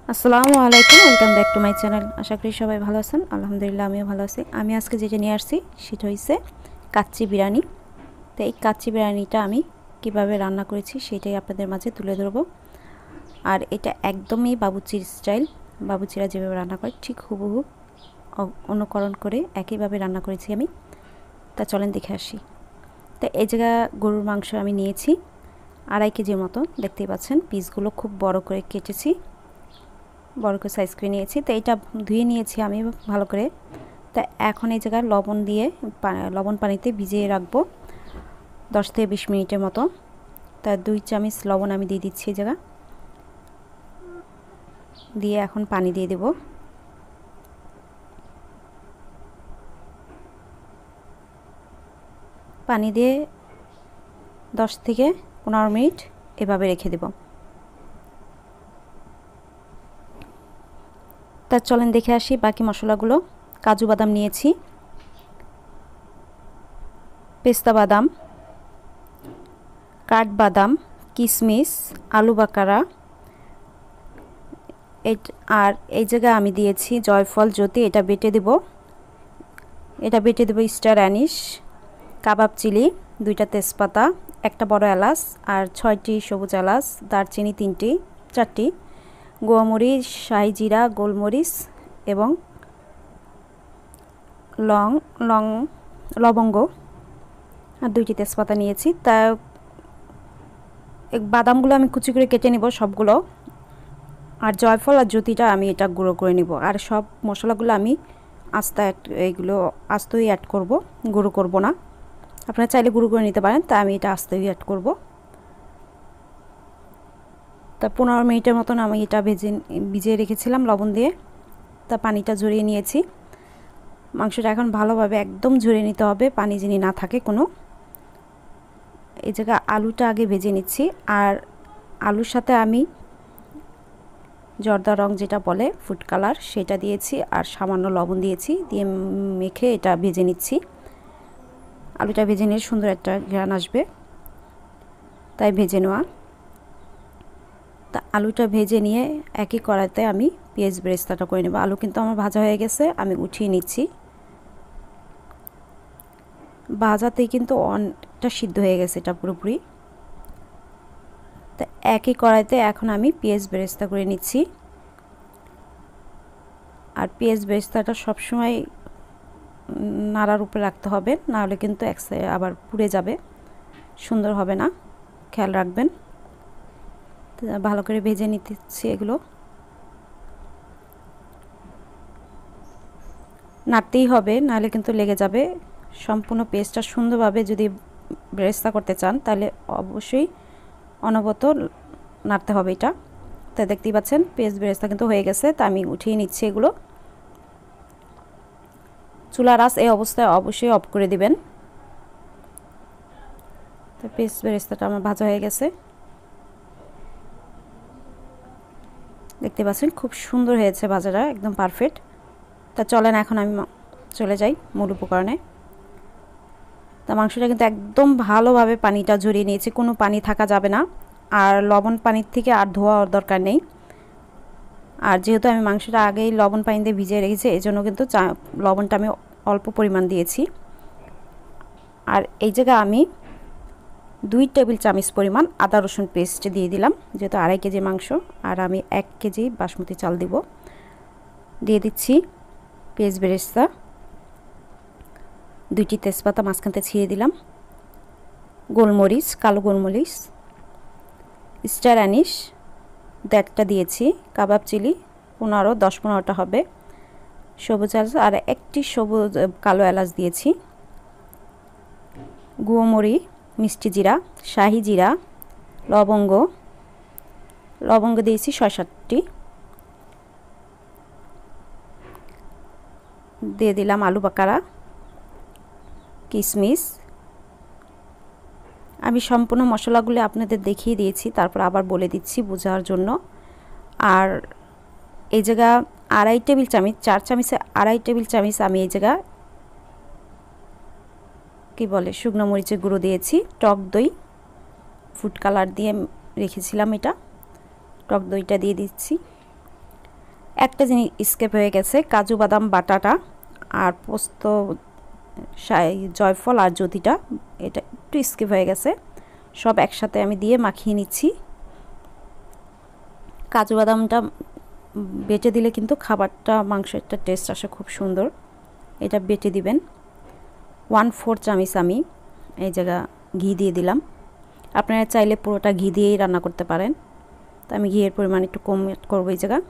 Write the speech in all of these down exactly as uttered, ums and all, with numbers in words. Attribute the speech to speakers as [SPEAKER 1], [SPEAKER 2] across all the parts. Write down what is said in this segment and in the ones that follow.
[SPEAKER 1] আসসালামু আলাইকুম, welcome back to my channel. আশা করি সবাই ভালো আছেন। আলহামদুলিল্লাহ আমিও ভালো আছি। আমি আজকে যেটা নিয়ে আসছি সেটা হচ্ছে কাচ্চি বিরিয়ানি। তো এই কাচ্চি বিরিয়ানিটা আমি কিভাবে রান্না করেছি সেটাই আপনাদের মাঝে তুলে ধরবো। আর এটা একদমই বাবুচির স্টাইল, বাবুচিরা যেভাবে রান্না করে ঠিক হুবহু অনুকরণ করে একইভাবে রান্না করেছি আমি। তা চলেন দেখে আসি। তো এই জায়গা গরুর মাংস আমি নিয়েছি আড়াই কেজির মতো, দেখতেই পাচ্ছেন পিসগুলো খুব বড় করে কেটেছি, বড় করে সাইজ করে নিয়েছি। তো এটা ধুয়ে নিয়েছি আমি ভালো করে। তা এখন এই জায়গায় লবণ দিয়ে লবণ পানিতে ভিজিয়ে রাখবো দশ থেকে বিশ মিনিটের মতো। তা দুই চামচ লবণ আমি দিয়ে দিচ্ছি এই জায়গা দিয়ে, এখন পানি দিয়ে দেব। পানি দিয়ে দশ থেকে পনেরো মিনিট এভাবে রেখে দেব। তা চলেন দেখে আসি বাকি মশলাগুলো। কাজু বাদাম নিয়েছি, পেস্তা বাদাম, কাঠবাদাম, কিশমিশ, আলু বাকারা, আর এই জায়গায় আমি দিয়েছি জয়ফল জ্যোতি, এটা বেটে দেব। এটা বেটে দেব স্টার অ্যানিশ, কাবাব চিলি, দুইটা তেজপাতা, একটা বড় এলাচ আর ছয়টি সবুজ এলাচ, দারচিনি তিনটি চারটি, গোমরিচ, শাহি জিরা, গোলমরিচ এবং লং লং লবঙ্গ আর দুইটি তেজপাতা নিয়েছি। তা বাদামগুলো আমি কুচি করে কেটে নিব সবগুলো, আর জয়ফল আর জ্যোতিটা আমি এটা গুঁড়ো করে নিব। আর সব মশলাগুলো আমি আস্তে এইগুলো আস্তই অ্যাড করব, গুঁড়ো করব না। আপনারা চাইলে গুঁড়ো করে নিতে পারেন, তা আমি এটা আস্তই অ্যাড করব। তা পনেরো মিনিটের মতন আমি এটা ভেজে ভিজিয়ে রেখেছিলাম লবণ দিয়ে। তা পানিটা ঝরিয়ে নিয়েছি। মাংসটা এখন ভালোভাবে একদম ঝরিয়ে নিতে হবে, পানি যিনি না থাকে কোনো। এই জায়গায় আলুটা আগে ভেজে নিচ্ছি, আর আলুর সাথে আমি জর্দা রং যেটা বলে ফুড কালার সেটা দিয়েছি, আর সামান্য লবণ দিয়েছি, দিয়ে মেখে এটা ভেজে নিচ্ছি। আলুটা ভেজে নিয়ে সুন্দর একটা ঘ্রাণ আসবে, তাই ভেজে নেওয়া। তা আলুটা ভেজে নিয়ে একই কড়াইতে আমি পেঁয়াজ বেরেস্তাটা করে নেব। আলু কিন্তু আমার ভাজা হয়ে গেছে, আমি উঠিয়ে নিচ্ছি। ভাজাতেই কিন্তু অনেকটা সিদ্ধ হয়ে গেছে এটা পুরোপুরি। তা একই কড়াইতে এখন আমি পেঁয়াজ বেরেস্তা করে নিচ্ছি। আর পেঁয়াজ বেরেস্তাটা সবসময় নাড়ার উপরে রাখতে হবে, না হলে কিন্তু এক সাইড আবার পুড়ে যাবে, সুন্দর হবে না, খেয়াল রাখবেন। ভালো করে ভেজে নিতেছি এগুলো, নাড়তেই হবে, নাহলে কিন্তু লেগে যাবে। সম্পূর্ণ পেস্টটা সুন্দরভাবে যদি বেরেস্তা করতে চান তাহলে অবশ্যই অনবরত নাড়তে হবে এটা। তা দেখতেই পাচ্ছেন পেস্ট বেরেস্তা কিন্তু হয়ে গেছে, তা আমি উঠিয়ে নিচ্ছি এগুলো। চুলার আঁচ এই অবস্থায় অবশ্যই অফ করে দিবেন। তো পেস্ট বেরেস্তাটা আমার ভাজা হয়ে গেছে, দেখতে পাচ্ছেন খুব সুন্দর হয়েছে ভাজাটা, একদম পারফেক্ট। তা চলেন এখন আমি চলে যাই মূল উপকরণে। তা মাংসটা কিন্তু একদম ভালোভাবে পানিটা ঝরিয়ে নিয়েছি, কোনো পানি থাকা যাবে না, আর লবণ পানির থেকে আর ধোয়ার দরকার নেই। আর যেহেতু আমি মাংসটা আগেই লবণ পানি দিয়ে ভিজিয়ে রেখেছি, এই জন্য কিন্তু লবণটা আমি অল্প পরিমাণ দিয়েছি। আর এই জায়গায় আমি দুই টেবিল চামচ পরিমাণ আদা রসুন পেস্ট দিয়ে দিলাম, যেহেতু আড়াই কেজি মাংস আর আমি এক কেজি বাসমতি চাল দিব। দিয়ে দিচ্ছি পেঁয়াজ বেরেস্তা, দুইটি তেজপাতা মাঝখানতে ছিঁড়ে দিলাম, গোলমরিচ, কালো গোলমরিচ, স্টার অ্যানিশ দেড়টা দিয়েছি, কাবাব চিলি পনেরো দশ পনেরোটা হবে, সবুজ এলাচ আর একটি সবুজ কালো এলাচ দিয়েছি, গুঁড়োমরি, মিষ্টি জিরা, শাহি জিরা, লবঙ্গ লবঙ্গ দিয়েছি ছয় সাতটি, দিয়ে দিলাম আলু বাকারা, কিশমিশ। আমি সম্পূর্ণ মশলাগুলো আপনাদের দেখিয়ে দিয়েছি, তারপর আবার বলে দিচ্ছি বোঝার জন্য। আর এই জায়গা আড়াই টেবিল চামচ, চার চামচে আড়াই টেবিল চামচ আমি এই জায়গা কি বলে শুকনো মরিচের গুঁড়ো দিয়েছি, টক দই ফুড কালার দিয়ে রেখেছিলাম, এটা টক দইটা দিয়ে দিচ্ছি। একটা জিনিস স্কিপ হয়ে গেছে, কাজু বাদাম বাটাটা আর পোস্ত জয়ফল আর জ্যোতিটা, এটা একটু স্কিপ হয়ে গেছে। সব একসাথে আমি দিয়ে মাখিয়ে নিচ্ছি। কাজু বাদামটা বেটে দিলে কিন্তু খাবারটা মাংসেরটা টেস্ট আসে খুব সুন্দর। এটা বেটে দিবেন। ওয়ান ফোর চামচ আমি এই জায়গা ঘি দিয়ে দিলাম। আপনারা চাইলে পুরোটা ঘি দিয়েই রান্না করতে পারেন, তো আমি ঘিয়ের পরিমাণ একটু কম করবো এই জায়গা।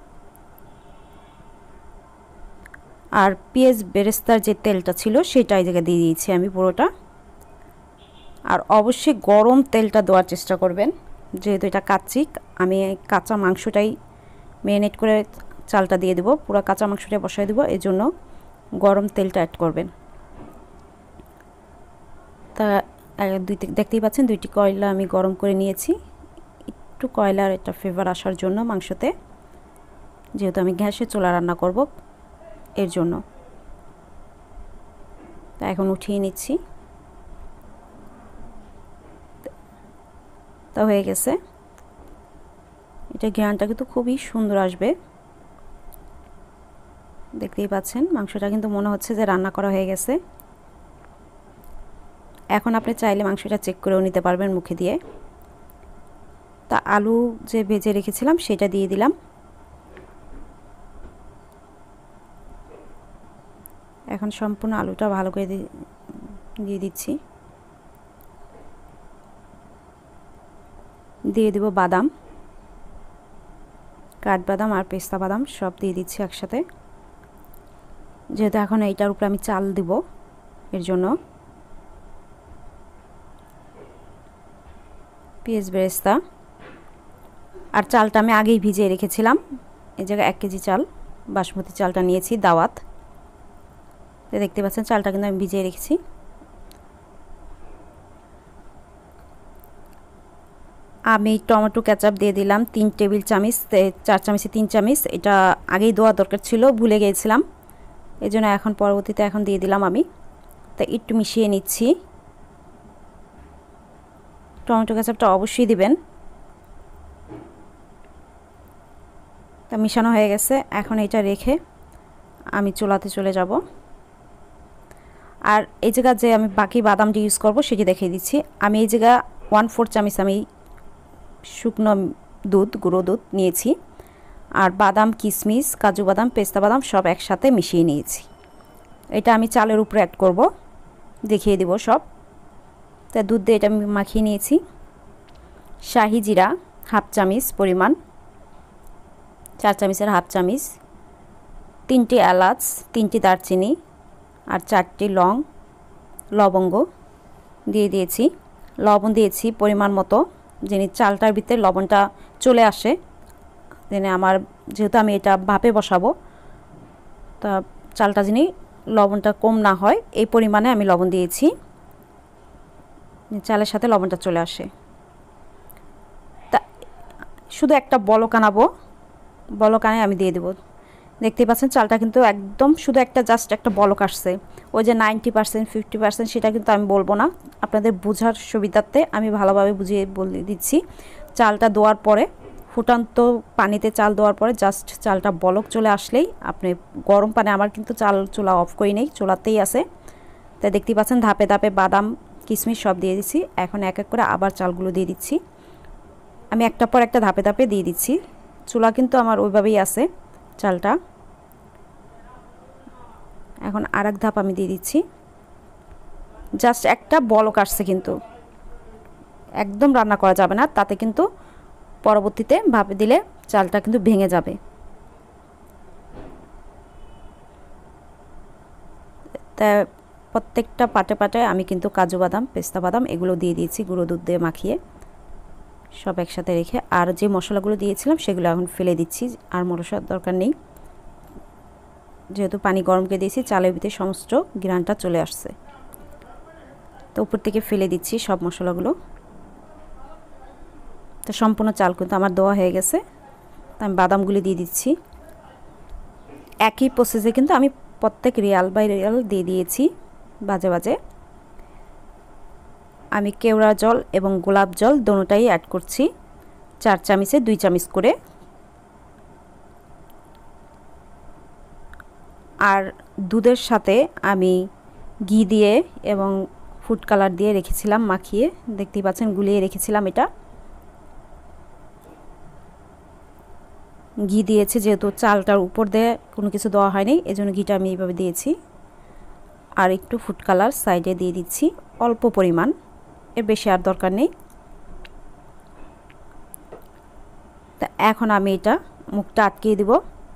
[SPEAKER 1] আর পেঁয়াজ বেরেস্তার যে তেলটা ছিল সেটা এই জায়গায় দিয়ে দিয়েছি আমি পুরোটা। আর অবশ্যই গরম তেলটা দেওয়ার চেষ্টা করবেন, যেহেতু এটা কাচ্চি। আমি কাঁচা মাংসটাই ম্যারিনেট করে চালটা দিয়ে দেবো, পুরো কাঁচা মাংসটাই বসাই দেবো, এই জন্য গরম তেলটা অ্যাড করবেন। তা দুই দেখতেই পাচ্ছেন দুইটি কয়লা আমি গরম করে নিয়েছি, একটু কয়লার একটা ফ্লেভার আসার জন্য মাংসতে, যেহেতু আমি গ্যাসে চুলা রান্না করব এর জন্য। তা এখন উঠিয়ে নিচ্ছি। তা হয়ে গেছে। এটা ঘ্রাণটা কিন্তু খুবই সুন্দর আসবে, দেখতেই পাচ্ছেন। মাংসটা কিন্তু মনে হচ্ছে যে রান্না করা হয়ে গেছে। এখন আপনি চাইলে মাংসটা চেক করেও নিতে পারবেন মুখে দিয়ে। তা আলু যে ভেজে রেখেছিলাম সেটা দিয়ে দিলাম। এখন সম্পূর্ণ আলুটা ভালো করে দিয়ে দিচ্ছি। দিয়ে দেব বাদাম, কাঠবাদাম আর পেস্তা বাদাম সব দিয়ে দিচ্ছি একসাথে, যেহেতু এখন এইটার উপরে আমি চাল দিব এর জন্য। পেঁয়াজ বেরেস্তা আর চালটা আমি আগেই ভিজিয়ে রেখেছিলাম। এই জায়গায় এক কেজি চাল বাসমতি চালটা নিয়েছি দাওয়াত। দেখতে পাচ্ছেন চালটা কিন্তু আমি ভিজিয়ে রেখেছি। আমি টমেটো কেচাপ দিয়ে দিলাম তিন টেবিল চামচ, চার চামচে তিন চামচ। এটা আগেই দেওয়া দরকার ছিল, ভুলে গিয়েছিলাম, এই জন্য এখন পরবর্তীতে এখন দিয়ে দিলাম আমি। তা একটু মিশিয়ে নিচ্ছি। টমেটো কেচাপটা অবশ্যই দিবেন। তা মিশানো হয়ে গেছে, এখন এটা রেখে আমি চুলাতে চলে যাব। আর এই জায়গা যে আমি বাকি বাদামটি ইউজ করব সেটি দেখিয়ে দিচ্ছি। আমি এই জায়গা ওয়ান ফোর চামচ আমি শুকনো দুধ, গুঁড়ো দুধ নিয়েছি, আর বাদাম, কিশমিশ, কাজু বাদাম, পেস্তা বাদাম সব একসাথে মিশিয়ে নিয়েছি। এটা আমি চালের উপরে অ্যাড করব, দেখিয়ে দিব সব। তা দুধ দিয়ে এটা আমি মাখিয়ে নিয়েছি। শাহি জিরা হাফ চামচ পরিমাণ, চার চামচের হাফ চামচ, তিনটি এলাচ, তিনটি দারচিনি আর চারটি লং, লবঙ্গ দিয়ে দিয়েছি। লবণ দিয়েছি পরিমাণ মতো, যিনি চালটার ভিতরে লবণটা চলে আসে, যিনি আমার যেহেতু আমি এটা ভাপে বসাবো, তা চালটা যিনি লবণটা কম না হয় এই পরিমাণে আমি লবণ দিয়েছি, চালের সাথে লবণটা চলে আসে। তা শুধু একটা বলক আনাবো, বলক আনে আমি দিয়ে দেবো। দেখতেই পাচ্ছেন চালটা কিন্তু একদম শুধু একটা জাস্ট একটা বলক আসছে। ওই যে নাইনটি পার্সেন্ট ফিফটি পার্সেন্ট সেটা কিন্তু আমি বলবো না, আপনাদের বোঝার সুবিধার্থে আমি ভালোভাবে বুঝিয়ে বলে দিচ্ছি। চালটা দেওয়ার পরে ফুটান্ত পানিতে চাল দেওয়ার পরে জাস্ট চালটা বলক চলে আসলেই আপনি গরম পানি, আমার কিন্তু চাল চুলা অফ করি নেই, চুলাতেই আছে। তাই দেখতেই পাচ্ছেন ধাপে ধাপে বাদাম, কিশমিশ সব দিয়ে দিচ্ছি। এখন এক এক করে আবার চালগুলো দিয়ে দিচ্ছি। আমি একটা পর একটা ধাপে ধাপে দিয়ে দিচ্ছি। চুলা কিন্তু আমার ওইভাবেই আছে চালটা। এখন আর এক ধাপ আমি দিয়ে দিচ্ছি। জাস্ট একটা বলক আসছে, কিন্তু একদম রান্না করা যাবে না, তাতে কিন্তু পরবর্তীতে ভাপে দিলে চালটা কিন্তু ভেঙে যাবে। তা প্রত্যেকটা পাটে পাটে আমি কিন্তু কাজু বাদাম, পেস্তা বাদাম এগুলো দিয়ে দিয়েছি গুঁড়ো দুধ দিয়ে মাখিয়ে, সব একসাথে রেখে। আর যে মশলাগুলো দিয়েছিলাম সেগুলো এখন ফেলে দিচ্ছি, আর মশলার দরকার নেই, যেহেতু পানি গরম করে দিয়েছি চালের ভিতরে সমস্ত ঘ্রাণটা চলে আসছে। তো উপর থেকে ফেলে দিচ্ছি সব মশলাগুলো। তো সম্পূর্ণ চাল কিন্তু আমার দেওয়া হয়ে গেছে। তো আমি বাদামগুলি দিয়ে দিচ্ছি। একই প্রসেসে কিন্তু আমি প্রত্যেক রিয়াল বাই রিয়াল দিয়ে দিয়েছি বাজে বাজে। আমি কেওড়া জল এবং গোলাপ জল দোনোটাই অ্যাড করছি, চার চামচে দুই চামচ করে। আর দুধের সাথে আমি ঘি দিয়ে এবং ফুড কালার দিয়ে রেখেছিলাম মাখিয়ে, দেখতেই পাচ্ছেন গুলিয়ে রেখেছিলাম। এটা ঘি দিয়েছি যেহেতু চালটার উপর দিয়ে কোনো কিছু দেওয়া হয়নি, এজন্য ঘিটা আমি এইভাবে দিয়েছি। আর একটু ফুড কালার সাইডে দিয়ে দিচ্ছি অল্প পরিমাণ, এর বেশি আর দরকার নেই। তা এখন আমি এটা মুখটা আটকিয়ে দিব।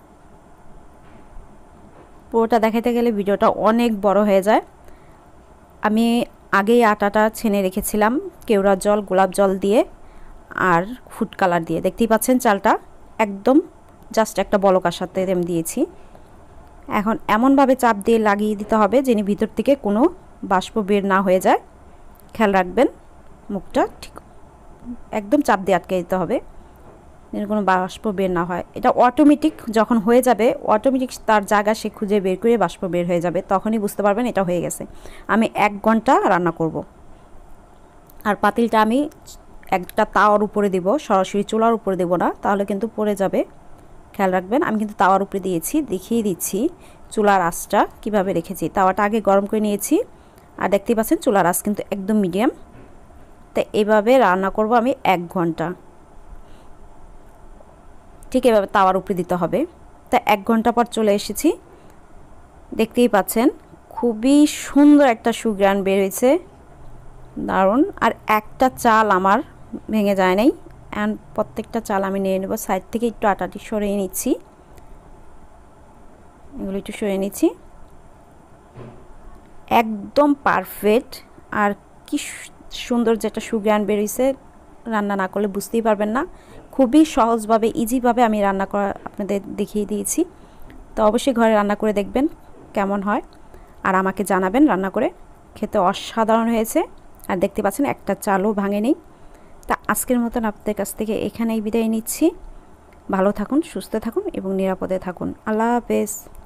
[SPEAKER 1] পুরোটা দেখাতে গেলে ভিডিওটা অনেক বড় হয়ে যায়। আমি আগেই আটাটা ছেনে রেখেছিলাম কেওড়া জল, গোলাপ জল দিয়ে আর ফুড কালার দিয়ে। দেখতেই পাচ্ছেন চালটা একদম জাস্ট একটা বলক আসাতে আমি দিয়েছি। এখন এমনভাবে চাপ দিয়ে লাগিয়ে দিতে হবে যেন ভিতর থেকে কোনো বাষ্প বের না হয়ে যায়। খেয়াল রাখবেন মুখটা ঠিক একদম চাপ দিয়ে আটকে দিতে হবে যেন কোনো বাষ্প বের না হয়। এটা অটোমেটিক যখন হয়ে যাবে, অটোমেটিক তার জায়গা সে খুঁজে বের করে বাষ্প বের হয়ে যাবে, তখনই বুঝতে পারবেন এটা হয়ে গেছে। আমি এক ঘন্টা রান্না করব। আর পাতিলটা আমি একটা তাওয়ার উপরে দেব, সরাসরি চুলার উপরে দেব না, তাহলে কিন্তু পড়ে যাবে। খেয়াল রাখবেন আমি কিন্তু তাওয়ার উপরে দিয়েছি, দেখিয়ে দিচ্ছি চুলার আঁচটা কিভাবে রেখেছি। তাওয়াটা আগে গরম করে নিয়েছি আর দেখতেই পাচ্ছেন চুলার আঁচ কিন্তু একদম মিডিয়াম। তো এইভাবে রান্না করব আমি এক ঘন্টা, ঠিক এভাবে তাওয়ার উপরে দিতে হবে। তা এক ঘন্টা পর চলে এসেছি, দেখতেই পাচ্ছেন খুবই সুন্দর একটা সুঘ্রাণ বের হয়েছে, দারুণ। আর একটা চাল আমার ভেঙে যায় নাই। অ্যান্ড প্রত্যেকটা চাল আমি নিয়ে নেব, সাইড থেকে একটু আটাটি সরিয়ে নিচ্ছি, এগুলো একটু সরিয়ে নিচ্ছি। একদম পারফেক্ট। আর কি সুন্দর যেটা সুঘ্রাণ বেরিয়েছে, রান্না না করলে বুঝতেই পারবেন না। খুবই সহজভাবে ইজিভাবে আমি রান্না করা আপনাদের দেখিয়ে দিয়েছি। তো অবশ্যই ঘরে রান্না করে দেখবেন কেমন হয়, আর আমাকে জানাবেন রান্না করে। খেতে অসাধারণ হয়েছে। আর দেখতে পাচ্ছেন একটা চালও ভাঙেনি। তা আজকের মতন আপনাদের কাছ থেকে এখানেই বিদায় নিচ্ছি। ভালো থাকুন, সুস্থ থাকুন এবং নিরাপদে থাকুন। আল্লাহ হাফেজ।